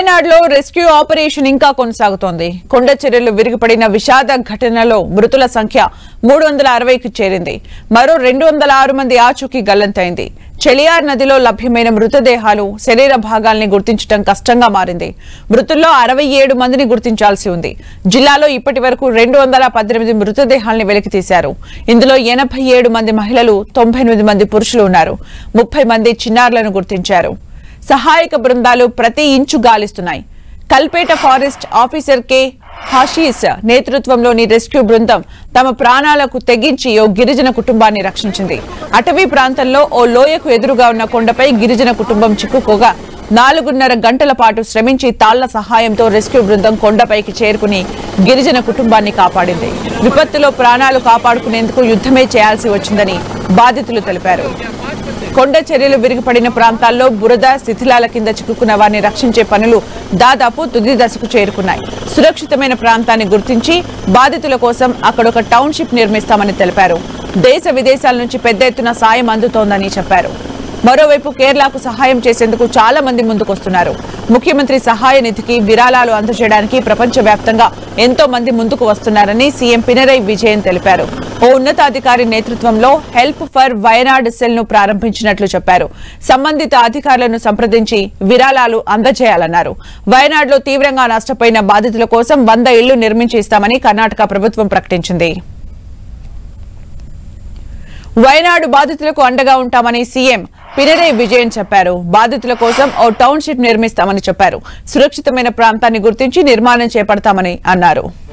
వయనాడులో rescue operation ఇంకా కొనసాగుతోంది. కొండ చర్యలు విరిగిపడిన విషాద ఘటనలో మృతుల సంఖ్య 360కి చేరింది. మరో 206 మంది ఆచూకీ గల్లంతైంది. చెలియార్ నదిలో లభ్యమైన మృతదేహాలు, శరీర భాగాల్ని గుర్తించడం కష్టంగా మారింది. మృతుల్లో 67 మందిని గుర్తించాల్సి ఉంది. జిల్లాలో ఇప్పటి వరకు 218 మృతదేహాల్ని వెలికితీశారు. ఇందులో 87 మంది మహిళలు, 98 మంది పురుషులు ఉన్నారు. 30 మంది చిన్నారులను గుర్తించారు. సహాయక బృందాలు ప్రతి ఇంచు గాలిస్తున్నాయి. Kalpetta forest officer K Hashis నేతృత్వంలోని రెస్క్యూ బృందం తమ ప్రాణాలకు తెగించి ఓ గిరిజన కుటుంబాన్ని రక్షించింది. అటవీ ప్రాంతంలో ఓ లోయకు ఎదురుగా ఉన్న కొండపై గిరిజన కుటుంబం చిక్కుకోగా 4.5 గంటల పాటు శ్రమించి తాళ్ల సహాయంతో రెస్క్యూ బృందం కొండపైకి చేరుకుని గిరిజన కుటుంబాన్ని కాపాడింది. విపత్తులో ప్రాణాలు కాపాడుకునేందుకు యుద్ధమే చేయాల్సి వచ్చిందని బాధితులు తెలిపారు. కొండ చర్యలు విరిగిపడిన ప్రాంతాల్లో బురద, శిథిలాల కింద చిక్కుకున్న వారిని రక్షించే పనులు దాదాపు తుది దశకు చేరుకున్నాయి. సురక్షితమైన ప్రాంతాన్ని గుర్తించి బాధితుల కోసం అక్కడొక టౌన్షిప్ నిర్మిస్తామని తెలిపారు. దేశ విదేశాల నుంచి పెద్ద ఎత్తున సాయం అందుతోందని చెప్పారు. మరోవైపు కేరళకు సహాయం చేసేందుకు చాలా మంది ముందుకొస్తున్నారు. ముఖ్యమంత్రి సహాయ నిధికి విరాళాలు అందజేయడానికి ప్రపంచవ్యాప్తంగా ఎంతో మంది ముందుకు వస్తున్నారని సీఎం పినరయి విజయన్ తెలిపారు. ఓ ఉన్నతాధికారి నేతృత్వంలో హెల్ప్ ఫర్ వయనాడ్ సెల్ ను ప్రారంభించినట్లు చెప్పారు. సంబంధిత అధికారులను సంప్రదించి విరాళాలు అందజేయాలన్నారు. వయనాడ్లో తీవ్రంగా నష్టపోయిన బాధితుల కోసం 100 ఇళ్లు నిర్మించి ఇస్తామని కర్ణాటక ప్రభుత్వం ప్రకటించింది. వయనాడు బాధితులకు అండగా ఉంటామని సీఎం పినరయి విజయన్ చెప్పారు. బాధితుల కోసం ఓ టౌన్షిప్ నిర్మిస్తామని చెప్పారు. సురక్షితమైన ప్రాంతాన్ని గుర్తించి నిర్మాణం చేపడతామని అన్నారు.